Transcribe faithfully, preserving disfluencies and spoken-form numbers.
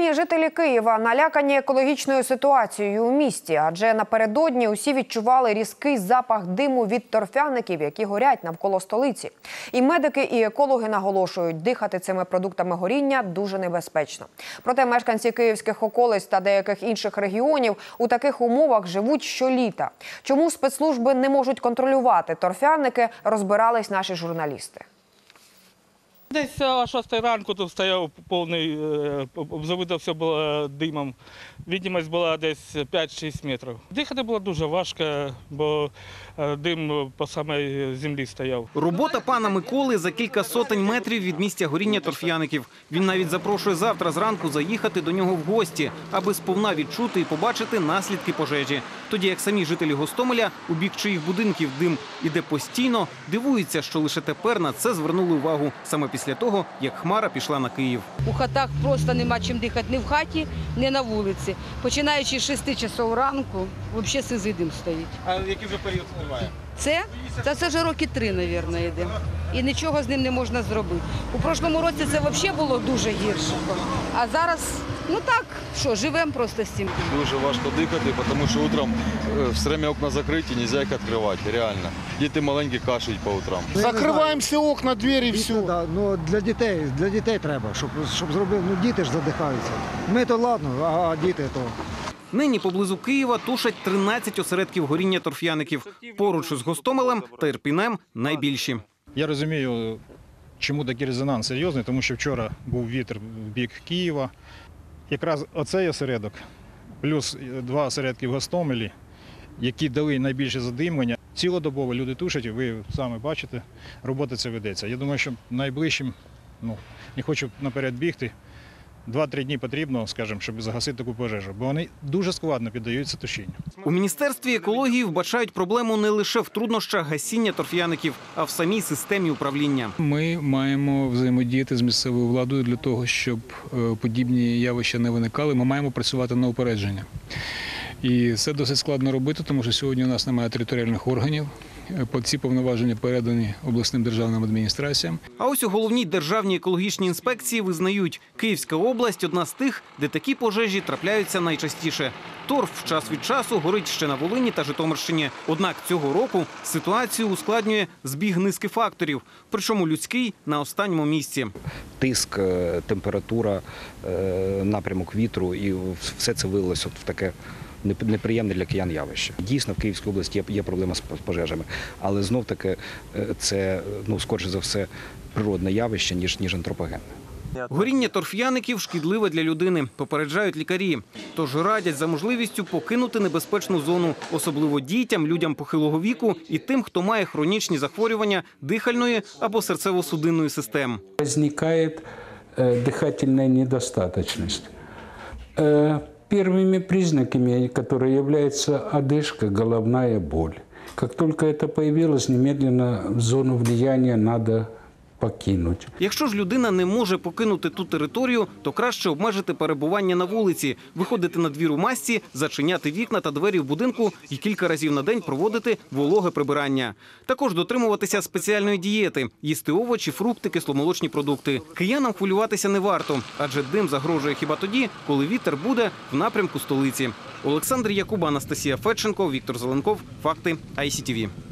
Нині жителі Києва налякані екологічною ситуацією у місті, адже напередодні усі відчували різкий запах диму від торфяників, які горять навколо столиці. І медики, і екологи наголошують, дихати цими продуктами горіння дуже небезпечно. Проте мешканці київських околиць та деяких інших регіонів у таких умовах живуть щоліта. Чому спецслужби не можуть контролювати торфяники, розбирались наші журналісти. Десь о шостій ранку тут стояв повний, завито все було димом. Відомість була десь п'ять-шість метрів. Дихати було дуже важко, бо дим по самій землі стояв. Робота пана Миколи за кілька сотень метрів від місця горіння торфяників. Він навіть запрошує завтра зранку заїхати до нього в гості, аби сповна відчути і побачити наслідки пожежі. Тоді як самі жителі Гостомеля, у бік чиїх будинків дим іде постійно, дивуються, що лише тепер на це звернули увагу саме після того, як Хмара пішла на Київ. У хатах просто нема чим дихати ні в хаті, ні на вулиці. Починаючи з шести часов ранку, взагалі сизий дим стоїть. А який вже період триває? Це? Та це вже роки три, мабуть, йде. І нічого з ним не можна зробити. У прошлому році це взагалі було дуже гірше. А зараз, ну так, що, живемо просто з цим. Дуже важко дихати, тому що утром все время окна закриті, не можна їх відкривати, реально. Діти маленькі кашляють по утрам. Закриваємо всі окна, двері, все. Да, ну, для дітей, для дітей треба, щоб, щоб зробив, ну діти ж задихаються. Ми то ладно, а діти то... Нині поблизу Києва тушать тринадцять осередків горіння торфяників. Поруч із Гостомелем та Ірпінем найбільші. Я розумію, чому такий резонанс серйозний, тому що вчора був вітер в бік Києва. Якраз оцей осередок, плюс два осередки в Гостомелі, які дали найбільше задимлення. Цілодобово люди тушать, ви самі бачите, робота це ведеться. Я думаю, що найближчим, ну, не хочу наперед бігти, два-три дні потрібно, скажімо, щоб загасити таку пожежу, бо вони дуже складно піддаються тушінню. У Міністерстві екології вбачають проблему не лише в труднощах гасіння торфяників, а в самій системі управління. Ми маємо взаємодіяти з місцевою владою для того, щоб подібні явища не виникали. Ми маємо працювати на упередження. І це досить складно робити, тому що сьогодні у нас немає територіальних органів. Ці повноваження передані обласним державним адміністраціям. А ось у головній державній екологічній інспекції визнають, Київська область – одна з тих, де такі пожежі трапляються найчастіше. Торф час від часу горить ще на Волині та Житомирщині. Однак цього року ситуацію ускладнює збіг низки факторів, причому людський на останньому місці. Тиск, температура, напрямок вітру і все це вилилося в таке неприємне для киян явище. Дійсно, в Київській області є проблема з пожежами, але знов-таки це, ну, скоріше за все, природне явище, ніж, ніж антропогенне. Горіння торфяників шкідливе для людини, попереджають лікарі. Тож радять за можливістю покинути небезпечну зону, особливо дітям, людям похилого віку і тим, хто має хронічні захворювання дихальної або серцево-судинної систем. Виникає дихательна недостаточність. Первыми признаками, которые являются одышка, головная боль. Как только это появилось, немедленно зону влияния надо покинути. Якщо ж людина не може покинути ту територію, то краще обмежити перебування на вулиці, виходити на двір у масці, зачиняти вікна та двері в будинку і кілька разів на день проводити вологе прибирання. Також дотримуватися спеціальної дієти – їсти овочі, фрукти, кисломолочні продукти. Киянам хвилюватися не варто, адже дим загрожує хіба тоді, коли вітер буде в напрямку столиці. Олександр Якуба, Анастасія Федченко, Віктор Зеленков. Факти ай сі ті ві.